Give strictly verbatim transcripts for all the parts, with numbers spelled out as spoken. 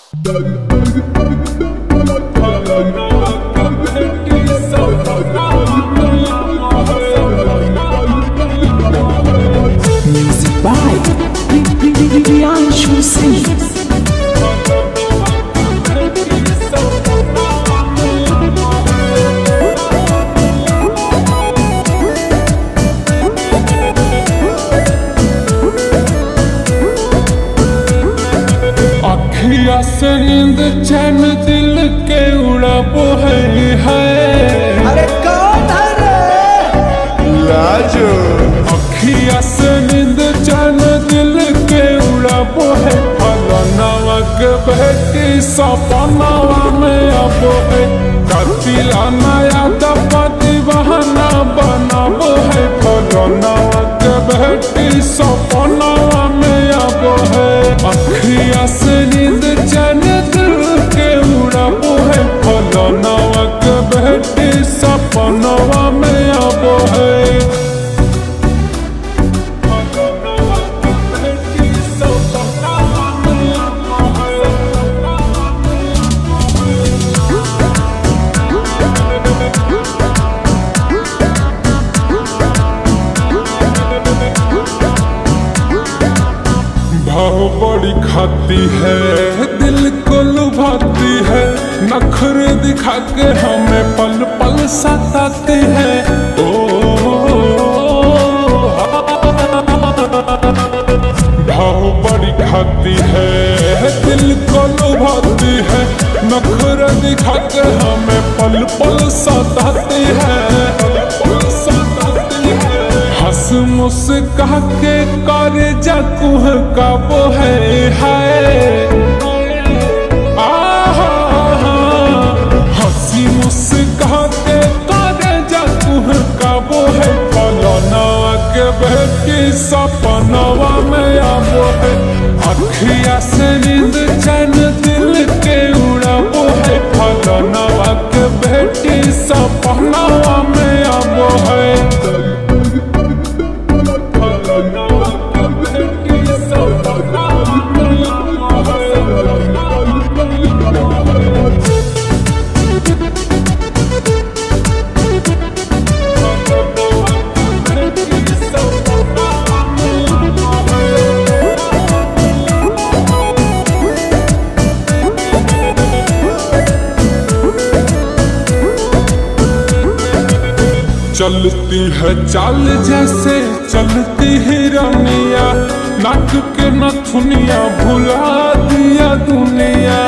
Music by Priyanshu Singh. अखिया से नींद चैन दिल के उड़ाबो है। अरे कौन है रे? लाजो। अखिया से नींद चैन दिल के उड़ाबो है। फलनावा के बेटी सपनावा में आबो है। कतिला नया दपति बहाना बनाबो है। फलनावा के बेटी सपनावा में आबो है। अखिया से नींद चैन दिल के उड़ाबो है। फलनावा के बेटी सपनावा में आबो है। भाव बड़ी खाती है, दिल को लुभाती है। नखरे दिखा के हमें पल पल सताती है। ओ भाव बड़ी खाती है, दिल को लुभाती है। नखरे दिखा के हमें पल पल सताती है। हंस मुस्का के करे जकुह का वो है हाय। हंसी मुस्का के करे जकुह का वो है। फलनावा के बेटी सपनावा में आबो है। अखिया से नींद चैन दिल के उड़ाबो है। फलनावा के बेटी सपनावा में आबो है। चलती है चाल जैसे चलती हिरनिया। नाक के नथुनिया भुला दिया दुनिया।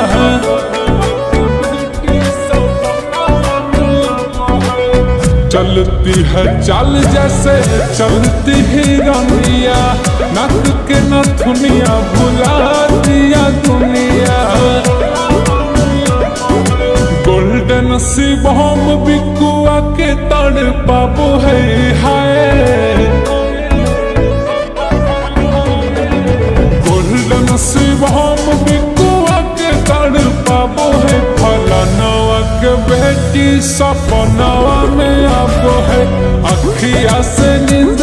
चलती है चाल जैसे चलती हिरनिया। नाक के नथुनिया भुला दिया दुनिया। गोल्डन सी बम बिकुआ के तड़ पाबो है हाय। गोल्डन सी बम बिकुआ के तड़ पाबो है। फलनावा के बेटी सपनावा में आबो है। अखिया से नींद